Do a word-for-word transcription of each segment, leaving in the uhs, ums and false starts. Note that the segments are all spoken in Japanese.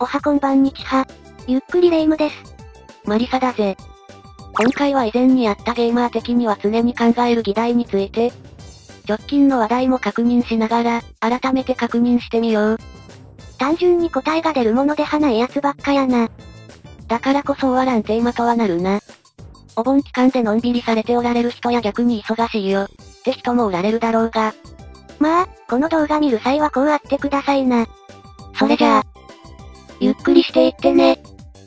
おはこんばんにちは。ゆっくりレ夢ムです。 マリサだぜ。今回は以前にやったゲーマー的には常に考える議題について、直近の話題も確認しながら、改めて確認してみよう。 単純に答えが出るものではないやつばっかやな。 だからこそ終わらんテーマとはなるな。お盆期間でのんびりされておられる人や逆に忙しいよ、って人もおられるだろうが。 まあ、この動画見る際はこうあってくださいな。 それじゃあ、ゆっくりしていってね。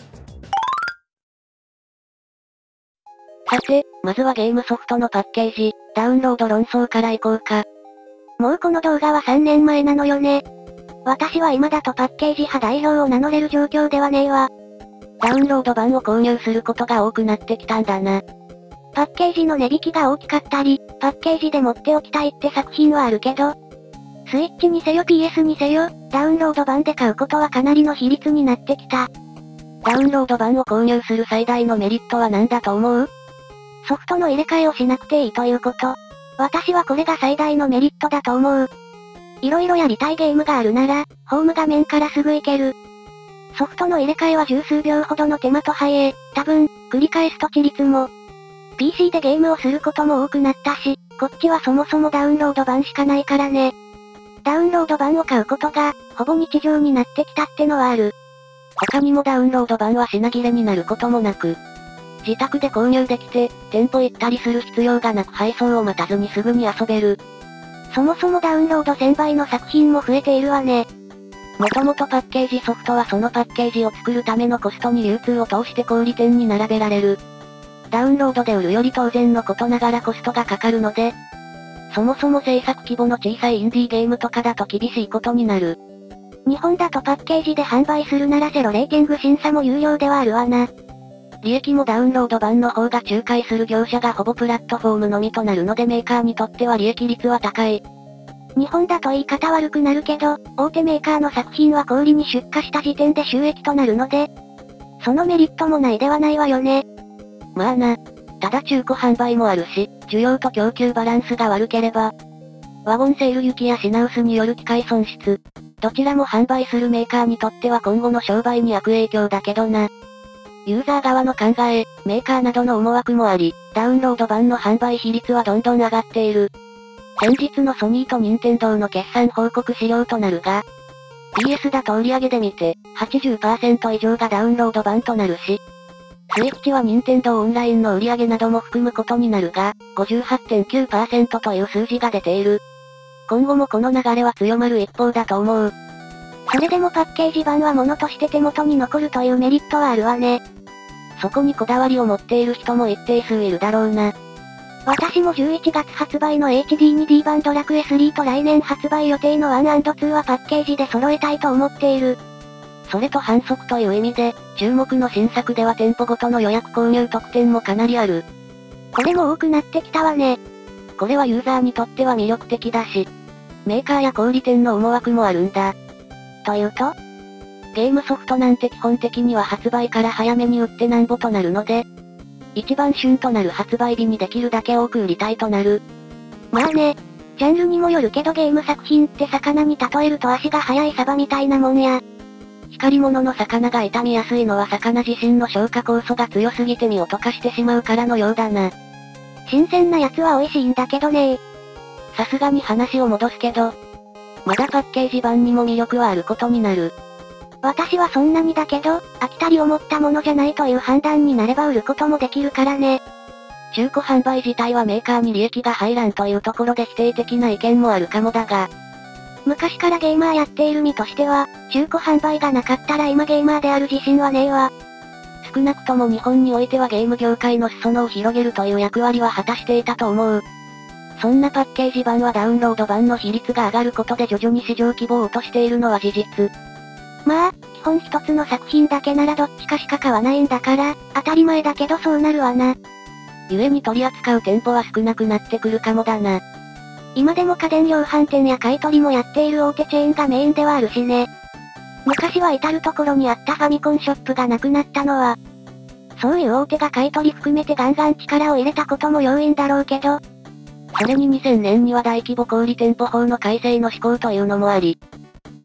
さて、まずはゲームソフトのパッケージ、ダウンロード論争からいこうか。 もうこの動画はさんねんまえなのよね。私は今だとパッケージ派代表を名乗れる状況ではねえわ。 ダウンロード版を購入することが多くなってきたんだな。 パッケージの値引きが大きかったり、パッケージで持っておきたいって作品はあるけど、スイッチにせよ ピーエス にせよ、ダウンロード版で買うことはかなりの比率になってきた。 ダウンロード版を購入する最大のメリットは何だと思う？ ソフトの入れ替えをしなくていいということ。私はこれが最大のメリットだと思う。いろいろやりたいゲームがあるなら、ホーム画面からすぐ行ける。ソフトの入れ替えは十数秒ほどの手間と早え、多分、繰り返すと致率も。ピーシー でゲームをすることも多くなったし、こっちはそもそもダウンロード版しかないからね。ダウンロード版を買うことが、ほぼ日常になってきたってのはある。 他にもダウンロード版は品切れになることもなく、自宅で購入できて、店舗行ったりする必要がなく配送を待たずにすぐに遊べる。 そもそもダウンロードせんばいの作品も増えているわね。 もともとパッケージソフトはそのパッケージを作るためのコストに流通を通して小売店に並べられる。ダウンロードで売るより当然のことながらコストがかかるので、そもそも制作規模の小さいインディーゲームとかだと厳しいことになる。 日本だとパッケージで販売するならゼロレーティング審査も有料ではあるわな。 利益もダウンロード版の方が仲介する業者がほぼプラットフォームのみとなるのでメーカーにとっては利益率は高い。 日本だと言い方悪くなるけど、大手メーカーの作品は小売りに出荷した時点で収益となるので、そのメリットもないではないわよね。 まあな。ただ中古販売もあるし、需要と供給バランスが悪ければ、ワゴンセール行きや品薄による機械損失、どちらも販売するメーカーにとっては今後の商売に悪影響だけどな。ユーザー側の考え、メーカーなどの思惑もあり、ダウンロード版の販売比率はどんどん上がっている。先日のソニーと任天堂の決算報告資料となるが、ピーエス だと売上で見て、はちじゅっパーセント以上がダウンロード版となるし、スイッチは任天堂オンラインの売上なども含むことになるが、ごじゅうはちてんきゅうパーセント という数字が出ている。今後もこの流れは強まる一方だと思う。 それでもパッケージ版は物として手元に残るというメリットはあるわね。 そこにこだわりを持っている人も一定数いるだろうな。 私もじゅういちがつ発売の エイチディーツーディー 版ドラクエスリーと来年発売予定のワンアンドツーはパッケージで揃えたいと思っている。 それと反則という意味で、注目の新作では店舗ごとの予約購入特典もかなりある。 これも多くなってきたわね。 これはユーザーにとっては魅力的だし、メーカーや小売店の思惑もあるんだ。 というと？ ゲームソフトなんて基本的には発売から早めに売ってなんぼとなるので、一番旬となる発売日にできるだけ多く売りたいとなる。 まあね、ジャンルにもよるけどゲーム作品って魚に例えると足が速いサバみたいなもんや。 光り物の魚が傷みやすいのは魚自身の消化酵素が強すぎて身を溶かしてしまうからのようだな。 新鮮なやつは美味しいんだけどね。 さすがに話を戻すけど、まだパッケージ版にも魅力はあることになる。 私はそんなにだけど、飽きたり思ったものじゃないという判断になれば売ることもできるからね。 中古販売自体はメーカーに利益が入らんというところで否定的な意見もあるかもだが、 昔からゲーマーやっている身としては、中古販売がなかったら今ゲーマーである自信はねえわ。 少なくとも日本においてはゲーム業界の裾野を広げるという役割は果たしていたと思う。そんなパッケージ版はダウンロード版の比率が上がることで徐々に市場規模を落としているのは事実。 まあ、基本一つの作品だけならどっちかしか買わないんだから、当たり前だけどそうなるわな。 故に取り扱う店舗は少なくなってくるかもだな。 今でも家電量販店や買い取りもやっている大手チェーンがメインではあるしね。昔は至るところにあったファミコンショップがなくなったのは、そういう大手が買い取り含めてガンガン力を入れたことも要因だろうけど、 それににせんねんには大規模小売店舗法の改正の施行というのもあり、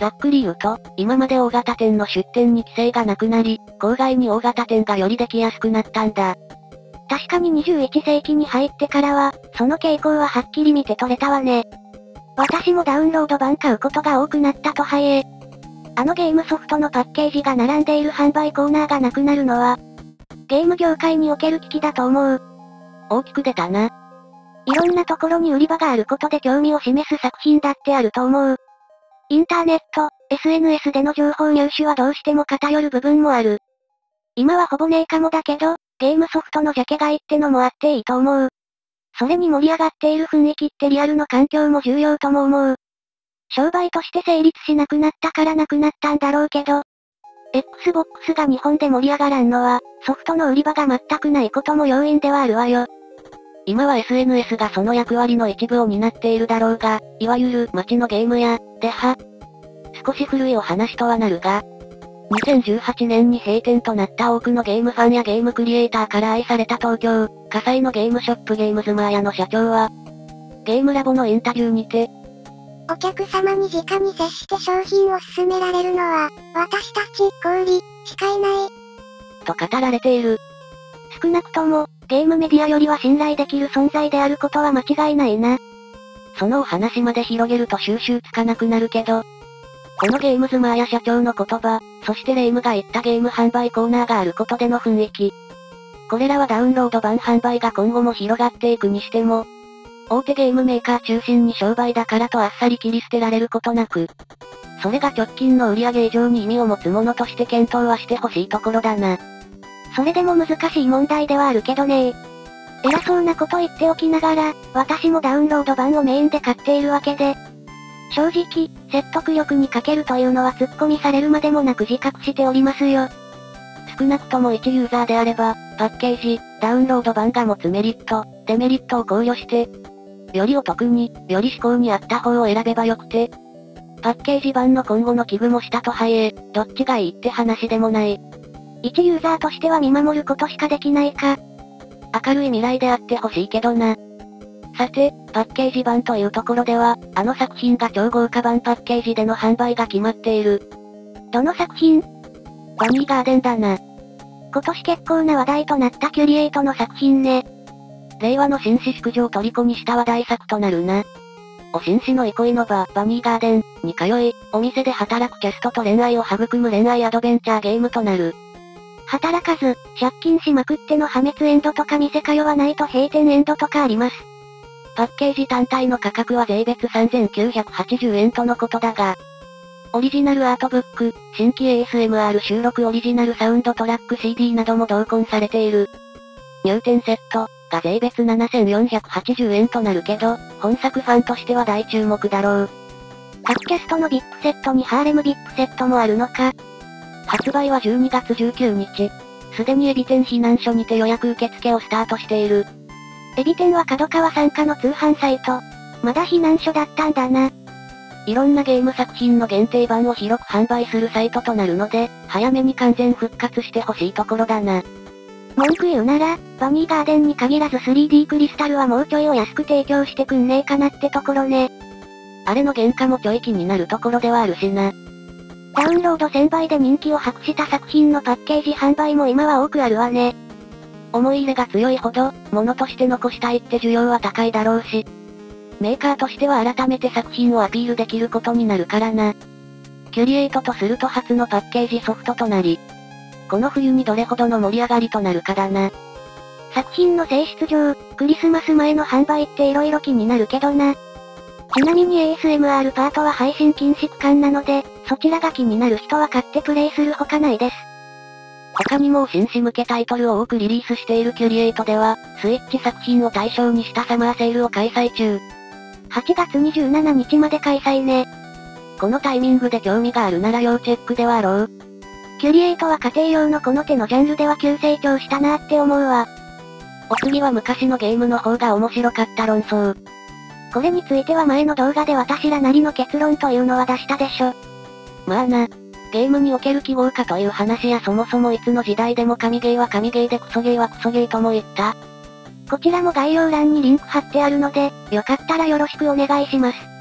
ざっくり言うと、今まで大型店の出店に規制がなくなり、郊外に大型店がよりできやすくなったんだ。 確かににじゅういっせいきに入ってからは、その傾向ははっきり見て取れたわね。私もダウンロード版買うことが多くなったとはいえ、あのゲームソフトのパッケージが並んでいる販売コーナーがなくなるのは、ゲーム業界における危機だと思う。 大きく出たな。 いろんなところに売り場があることで興味を示す作品だってあると思う。インターネット、エスエヌエス での情報入手はどうしても偏る部分もある。今はほぼねえかもだけど、ゲームソフトのジャケ買いってのもあっていいと思う。それに盛り上がっている雰囲気ってリアルの環境も重要とも思う。商売として成立しなくなったからなくなったんだろうけど、Xbox が日本で盛り上がらんのは、ソフトの売り場が全くないことも要因ではあるわよ。 今は エスエヌエス がその役割の一部を担っているだろうが、いわゆる街のゲームや、では、少し古いお話とはなるが、にせんじゅうはちねんに閉店となった多くのゲームファンやゲームクリエイターから愛された東京、葛西のゲームショップゲームズマーヤの社長は、ゲームラボのインタビューにて、 お客様に直に接して商品を勧められるのは、私たち、小売しかいない。 と語られている。 少なくとも、ゲームメディアよりは信頼できる存在であることは間違いないな。 そのお話まで広げると収集つかなくなるけど、このゲームズマーヤ社長の言葉、そしてレイムが言ったゲーム販売コーナーがあることでの雰囲気。これらはダウンロード版販売が今後も広がっていくにしても、大手ゲームメーカー中心に商売だからとあっさり切り捨てられることなく、それが直近の売り上げ以上に意味を持つものとして検討はしてほしいところだな。 それでも難しい問題ではあるけどね。偉そうなこと言っておきながら、私もダウンロード版をメインで買っているわけで、正直、説得力に欠けるというのは突っ込みされるまでもなく自覚しておりますよ。 少なくとも一ユーザーであれば、パッケージ、ダウンロード版が持つメリット、デメリットを考慮して、よりお得に、より思考に合った方を選べばよくて、パッケージ版の今後の危惧もしたとはいえ、どっちがいいって話でもない。 一ユーザーとしては見守ることしかできないか。 明るい未来であってほしいけどな。さて、パッケージ版というところでは、あの作品が超豪華版パッケージでの販売が決まっている。 どの作品？ バニーガーデンだな。 今年結構な話題となったキュリエイトの作品ね。 令和の紳士淑女を虜にした話題作となるな。お紳士の憩いの場、バニーガーデンに通い、お店で働くキャストと恋愛を育む恋愛アドベンチャーゲームとなる。 働かず、借金しまくっての破滅エンドとか店通わないと閉店エンドとかあります。 パッケージ単体の価格は税別さんぜんきゅうひゃくはちじゅうえんとのことだが、オリジナルアートブック、新規 エーエスエムアール 収録オリジナルサウンドトラック シーディー なども同梱されている。入店セットが税別ななせんよんひゃくはちじゅうえんとなるけど、本作ファンとしては大注目だろう。 各キャストの ブイアイピー セットにハーレム ブイアイピー セットもあるのか。 発売はじゅうにがつじゅうくにち。すでにエビ天避難所にて予約受付をスタートしている。 エビ天は角川傘下の通販サイト。まだ避難所だったんだな。 いろんなゲーム作品の限定版を広く販売するサイトとなるので、早めに完全復活してほしいところだな。 文句言うなら、バニーガーデンに限らず スリーディー クリスタルはもうちょいお安く提供してくんねえかなってところね。 あれの原価もちょい気になるところではあるしな。 ダウンロードせんばいで人気を博した作品のパッケージ販売も今は多くあるわね。 思い入れが強いほど、物として残したいって需要は高いだろうし、メーカーとしては改めて作品をアピールできることになるからな。キュリエイトとすると初のパッケージソフトとなり、この冬にどれほどの盛り上がりとなるかだな。 作品の性質上、クリスマス前の販売って色々気になるけどな。ちなみに エーエスエムアール パートは配信禁止区間なので、そちらが気になる人は買ってプレイするほかないです。 他にも紳士向けタイトルを多くリリースしているキュリエイトでは、スイッチ作品を対象にしたサマーセールを開催中。 はちがつにじゅうしちにちまで開催ね。 このタイミングで興味があるなら要チェックではあろう。 キュリエイトは家庭用のこの手のジャンルでは急成長したなーって思うわ。 お次は昔のゲームの方が面白かった論争。 これについては前の動画で私らなりの結論というのは出したでしょ。 まあな。ゲームにおける記号化という話やそもそもいつの時代でも神ゲーは神ゲーでクソゲーはクソゲーとも言った。 こちらも概要欄にリンク貼ってあるので、よかったらよろしくお願いします。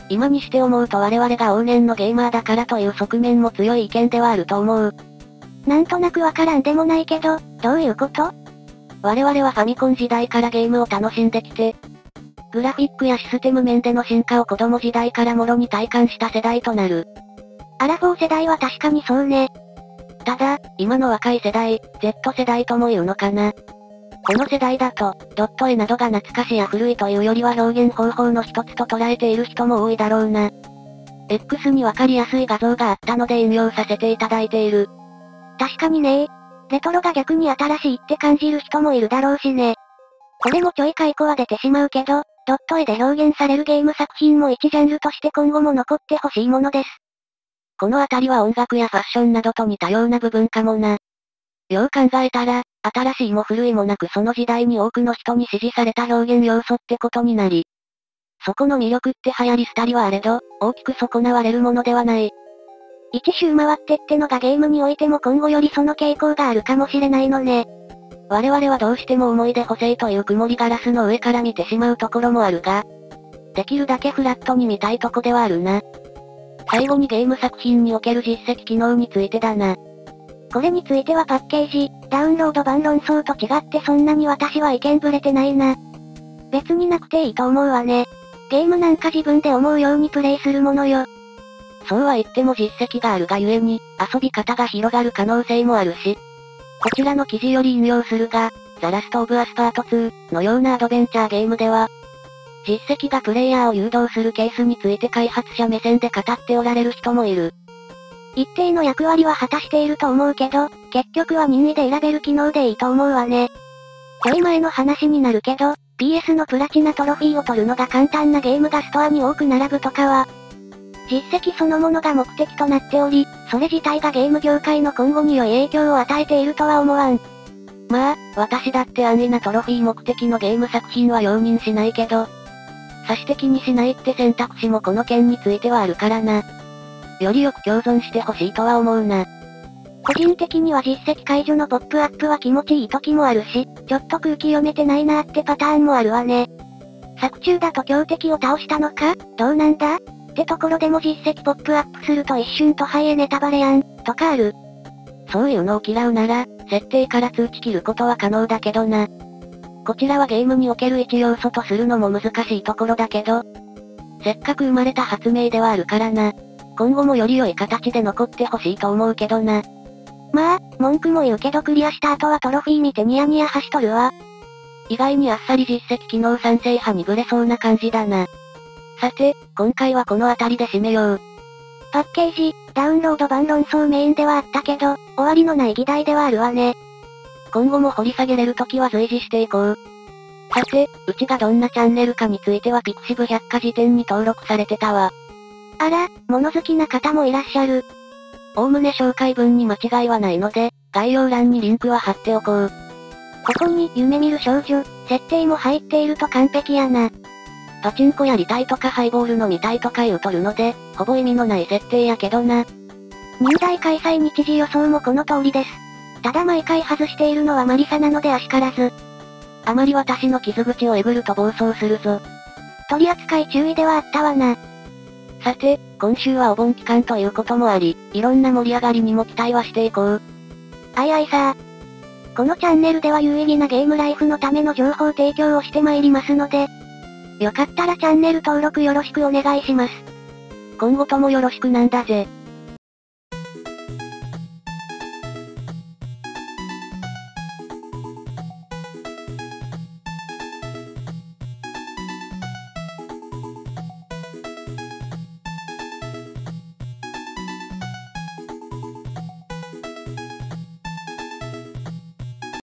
今にして思うと我々が往年のゲーマーだからという側面も強い意見ではあると思う。 なんとなくわからんでもないけど、どういうこと？ 我々はファミコン時代からゲームを楽しんできて、グラフィックやシステム面での進化を子供時代からもろに体感した世代となる。 アラフォー世代は確かにそうね。 ただ、今の若い世代、Z 世代とも言うのかな。この世代だと、ドット絵などが懐かしや古いというよりは表現方法の一つと捉えている人も多いだろうな。X にわかりやすい画像があったので引用させていただいている。 確かにね。レトロが逆に新しいって感じる人もいるだろうしね。これもちょい解雇は出てしまうけど、ドット絵で表現されるゲーム作品も一ジャンルとして今後も残ってほしいものです。 このあたりは音楽やファッションなどと似たような部分かもな。よう考えたら、新しいも古いもなくその時代に多くの人に支持された表現要素ってことになり。そこの魅力って流行り廃りはあれど、大きく損なわれるものではない。 一周回ってってのがゲームにおいても今後よりその傾向があるかもしれないのね。 我々はどうしても思い出補正という曇りガラスの上から見てしまうところもあるが、できるだけフラットに見たいとこではあるな。最後にゲーム作品における実績機能についてだな。 これについてはパッケージ、ダウンロード版論争と違ってそんなに私は意見ぶれてないな。別になくていいと思うわね。ゲームなんか自分で思うようにプレイするものよ。 そうは言っても実績があるがゆえに、遊び方が広がる可能性もあるし。こちらの記事より引用するが、ザ・ラスト・オブ・アスパートツーのようなアドベンチャーゲームでは、実績がプレイヤーを誘導するケースについて開発者目線で語っておられる人もいる。 一定の役割は果たしていると思うけど、結局は任意で選べる機能でいいと思うわね。ちょい前の話になるけど、ピーエス のプラチナトロフィーを取るのが簡単なゲームがストアに多く並ぶとかは、実績そのものが目的となっており、それ自体がゲーム業界の今後に良い影響を与えているとは思わん。 まあ、私だって安易なトロフィー目的のゲーム作品は容認しないけど、差し的にしないって選択肢もこの件についてはあるからな。よりよく共存してほしいとは思うな。 個人的には実績解除のポップアップは気持ちいい時もあるし、ちょっと空気読めてないなーってパターンもあるわね。作中だと強敵を倒したのか、どうなんだってところでも実績ポップアップすると一瞬とはいえネタバレやん、とかある。 そういうのを嫌うなら、設定から通知切ることは可能だけどな。こちらはゲームにおける一要素とするのも難しいところだけど、せっかく生まれた発明ではあるからな。今後もより良い形で残ってほしいと思うけどな。 まあ、文句も言うけどクリアした後はトロフィー見てニヤニヤ走っとるわ。 意外にあっさり実績機能賛成派にブレそうな感じだな。さて、今回はこの辺りで締めよう。 パッケージ、ダウンロード版論争メインではあったけど、終わりのない議題ではあるわね。 今後も掘り下げれるときは随時していこう。さて、うちがどんなチャンネルかについてはピクシブ百科事典に登録されてたわ。 あら、物好きな方もいらっしゃる。 おおむね紹介文に間違いはないので、概要欄にリンクは貼っておこう。 ここに、夢見る少女、設定も入っていると完璧やな。 パチンコやりたいとかハイボール飲みたいとか言うとるので、ほぼ意味のない設定やけどな。 入大開催日時予想もこの通りです。ただ毎回外しているのはマリサなのであしからず。 あまり私の傷口をえぐると暴走するぞ。 取り扱い注意ではあったわな。 さて、今週はお盆期間ということもあり、いろんな盛り上がりにも期待はしていこう。 あいあいさー。このチャンネルでは有意義なゲームライフのための情報提供をしてまいりますので、よかったらチャンネル登録よろしくお願いします。 今後ともよろしくなんだぜ。